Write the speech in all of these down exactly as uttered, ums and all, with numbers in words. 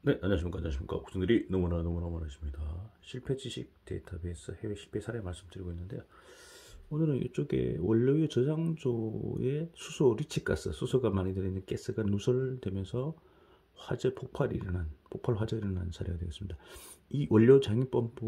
네, 안녕하십니까. 안녕하십니까. 구성들이 너무나 너무나 많으십니다. 실패 지식 데이터베이스 해외 실패 사례 말씀드리고 있는데요. 오늘은 이쪽에 원료유 저장소에 수소 리치가스, 수소가 많이 들어있는 가스가 누설되면서 화재 폭발이 일어난, 폭발 화재가 일어난 사례가 되겠습니다. 이 원료 장입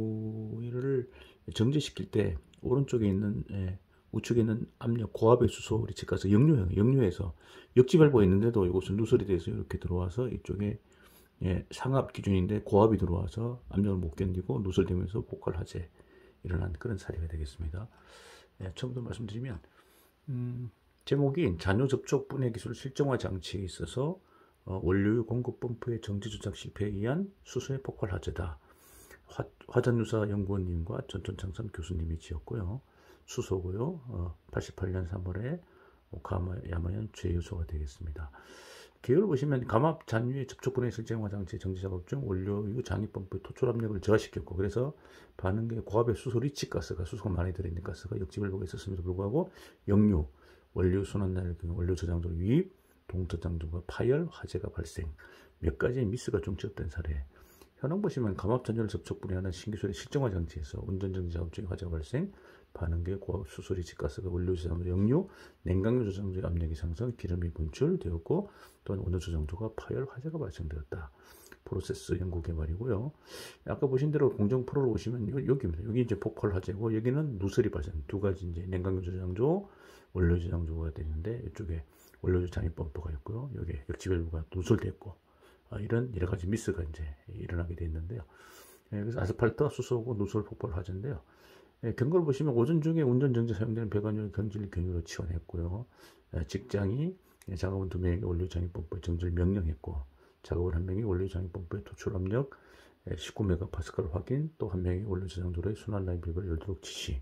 펌프를 정지시킬 때 오른쪽에 있는 예, 우측에 있는 압력 고압의 수소 리치가스 역류, 역류해서 역지 밸브가 있는데도 이곳은 누설이 돼서 이렇게 들어와서 이쪽에 예, 상압 기준인데 고압이 들어와서 압력을 못 견디고 누설되면서 폭발 화재 일어난 그런 사례가 되겠습니다. 예, 처음부터 말씀드리면 음, 제목이 잔유 접촉 분해 기술 실정화 장치에 있어서 어, 원료유 공급 펌프의 정지 조작 실패에 의한 수소의 폭발 화재다. 화, 화전유사 연구원님과 전천창삼 교수님이 지었고요. 수소고요. 어, 팔십팔 년 삼월에 오카마 야마현 주요소가 되겠습니다. 계열 보시면 감압 잔유의 접촉 분해 실정화 장치 정지 작업 중 원료유 장입 펌프의 토출 압력을 저하시켰고, 그래서 반응계 고압의 수소 리치가스가 수소가 많이 들어있는 가스가 역지 밸브가 있었음에도 불구하고 역류, 원료 순환라인을 경우 원료 저장소로 유입, 동저장소가 파열, 화재가 발생, 몇 가지의 미스가 종치었던 사례. 현황 보시면 감압 잔유를 접촉 분해하는 신기술의 실정화 장치에서 운전정지 작업 중에 화재가 발생, 반응계 고압 수소 리치가스가 원료 저장소 역류, 냉각유 저장소의 압력이 상승, 기름이 분출되었고, 또한 온도 저장소가 파열, 화재가 발생되었다. 프로세스 연구 개발이고요. 아까 보신 대로 공정 프로를 보시면 여기입니다. 여기 이제 폭발 화재고, 여기는 누설이 발생. 두 가지 이제 냉각유 저장소, 원료 저장소가 되는데, 이쪽에 원료 장입 펌프가 있고요. 여기 역지 밸브가 누설됐고, 아, 이런 여러 가지 미스가 이제 일어나게 되어 있는데요. 예, 그래서 아스팔트, 수소고 누설 폭발 화재인데요. 예, 경고를 보시면 오전 중에 운전정지 사용되는 배관율 경질 경유로 치환했고요. 예, 직장이 예, 작업원 두 명에게 원료 장입 펌프의 정지를 명령했고, 작업원 한 명이 원료 장입 펌프의 토출 압력 예, 십구 메가파스칼 확인, 또 한 명이 원료 저장소의 순환 라인 밸브를 열도록 지시.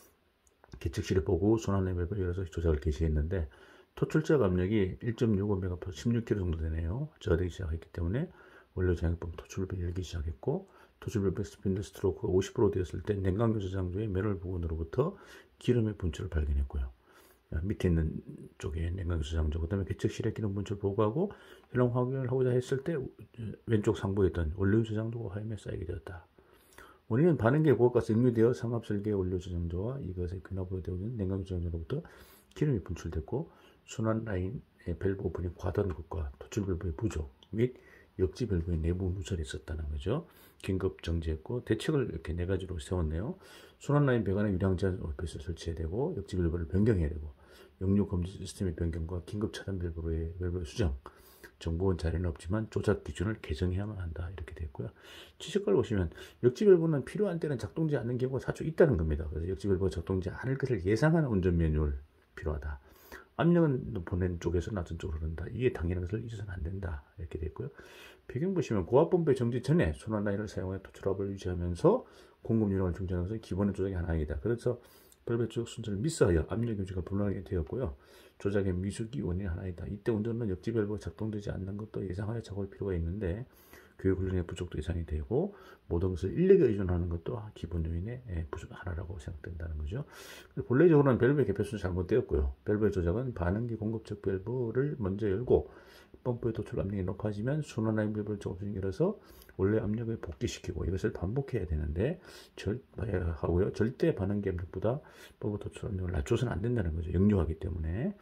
계측실에 보고 순환 라인 밸브를 열어서 조작을 개시했는데, 토출적 압력이 일 점 육오 메가파스칼 십육 킬로그램 정도 되네요. 저하되기 시작했기 때문에 원료 장입 펌프 토출 밸브를 열기 시작했고, 토출 밸브 스핀들 스트로크가 오십 퍼센트 되었을 때 냉각유 저장소의 매럴 부분으로부터 기름의 분출을 발견했고요. 밑에 있는 쪽에 냉각유 저장소, 그 다음에 개측실에 기름 분출 보고하고 현황 확인을 하고자 했을 때 왼쪽 상부에 있던 원료유 저장소가 화염에 쌓이게 되었다. 원인은 반응계 고압가스 역류되어 상압설계 원료 저장소와 이것의 귀납으로 되어 있는 냉각유 저장소로부터 기름이 분출됐고, 순환 라인의 밸브 오픈이 과다한 것과 토출 밸브의 부족 및 역지 밸브의 내부 누설이 있었다는 거죠. 긴급 정지했고, 대책을 이렇게 네 가지로 세웠네요. 순환 라인 배관에 유량 제한 오피스를 설치해야 되고, 역지 밸브를 변경해야 되고, 역류 검지 시스템의 변경과 긴급 차단 밸브의 밸브의 수정, 정보원 자료는 없지만 조작 기준을 개정해야만 한다, 이렇게 됐고요. 지식을 보시면 역지 밸브는 필요한 때는 작동되지 않는 경우가 사실 있다는 겁니다. 그래서 역지 밸브가 작동되지 않을 것을 예상하는 운전 매뉴얼 필요하다. 압력은 보낸 쪽에서 낮은 쪽으로 흐른다. 이게 당연한 것을 잊어서는 안 된다, 이렇게 됐고요. 배경 보시면 고압 펌프의 정지 전에 순환 라인을 사용해 토출압을 유지하면서 공급 유량을 중지하는 것은 기본의 조작의 하나이다. 그래서 밸브 조작 순서를 미스하여 압력 유지가 불가하게 되었고요. 조작의 미숙이 원인의 하나이다. 이때 운전은 역지 밸브가 작동되지 않는 것도 예상하여 작업할 필요가 있는데, 교육 훈련의 부족도 예상이 되고, 모든 것을 인력에 의존하는 것도 기본 요인의 부족 하나라고 생각된다는 거죠. 본래적으로는 밸브의 개폐수는 잘못되었고요. 밸브의 조작은 반응기 공급적 밸브를 먼저 열고 펌프의 도출 압력이 높아지면 순환 라인 밸브를 조금씩 열어서 원래 압력을 복귀시키고, 이것을 반복해야 되는데 절, 하고요. 절대 반응기 압력보다 펌프 도출 압력을 낮춰서는 안 된다는 거죠. 역류하기 때문에.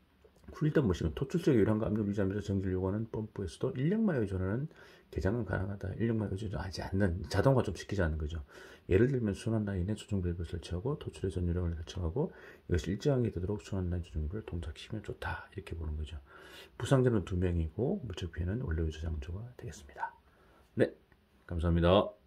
일단 보시면 토출적 유량과 압력을 유지하면서 정지를 요구하는 펌프에서도 인력만 의존하는 개장은 가능하다. 인력만 의존하지 않는, 자동화 좀 시키자는 거죠. 예를 들면 순환 라인에 조정 밸브를 설치하고 토출의 전 유량을 설정하고, 이것이 일정하게 되도록 순환 라인 조정을 동작시키면 좋다, 이렇게 보는 거죠. 부상자는 두 명이고 물적 피해는 원료 저장소가 되겠습니다. 네, 감사합니다.